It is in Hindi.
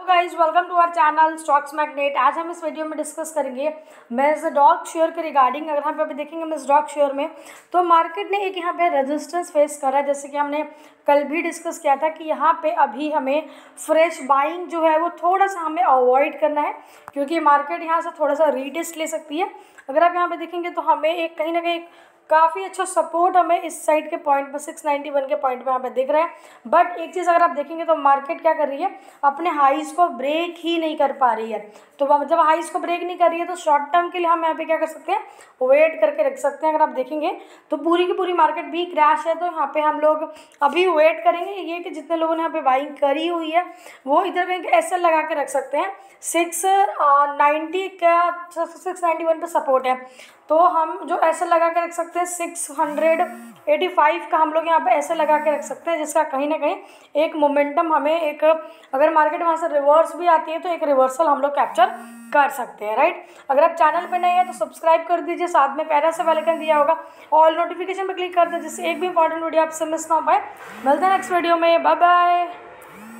Guys welcome to our channel stocks magnet. आज हम इस वीडियो में डिस्कस करेंगे मेज डॉग शेयर के रिगार्डिंग। अगर हम अभी देखेंगे मेज डॉग शेयर में तो मार्केट ने एक यहाँ पे रेजिस्टेंस फेस करा है, जैसे कि हमने कल भी डिस्कस किया था कि यहाँ पे अभी हमें फ्रेश बाइंग जो है वो थोड़ा सा हमें अवॉइड करना है, क्योंकि मार्केट यहाँ से थोड़ा सा रीटेस्ट ले सकती है। अगर आप यहाँ पे देखेंगे तो हमें एक कहीं ना कहीं काफ़ी अच्छा सपोर्ट हमें इस साइड के पॉइंट पर 691 के पॉइंट पे यहाँ पे दिख रहा है। बट एक चीज़ अगर आप देखेंगे तो मार्केट क्या कर रही है, अपने हाइज को ब्रेक ही नहीं कर पा रही है। तो जब हाइज को ब्रेक नहीं कर रही है तो शॉर्ट टर्म के लिए हम यहाँ पे क्या कर सकते हैं, वेट करके रख सकते हैं। अगर आप देखेंगे तो पूरी की पूरी मार्केट भी क्रैश है, तो यहाँ पे हम लोग अभी वेट करेंगे। ये कि जितने लोगों ने यहाँ पे बाइंग करी हुई है वो इधर कहीं एसएल लगा के रख सकते हैं। 690 का 691 पे सपोर्ट है, तो हम जो ऐसे लगा के रख सकते हैं 685 का हम लोग यहाँ पे ऐसे लगा के रख सकते हैं, जिसका कहीं ना कहीं एक मोमेंटम हमें एक, अगर मार्केट वहाँ से रिवर्स भी आती है तो एक रिवर्सल हम लोग कैप्चर कर सकते हैं, राइट। अगर आप चैनल पे नए हैं तो सब्सक्राइब कर दीजिए, साथ में पैरा से बेल आइकन दिया होगा, ऑल नोटिफिकेशन पे क्लिक कर दीजिए जिससे एक भी इंपॉर्टेंट वीडियो आपसे मिस ना हो पाए। मिलते हैं नेक्स्ट वीडियो में, बाय बाय।